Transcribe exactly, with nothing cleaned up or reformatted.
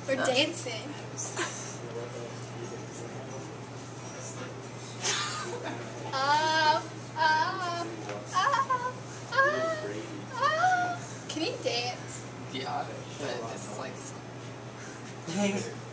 We're dancing. Ah, ah, ah, ah, ah. Can you dance? Yeah, but this is like.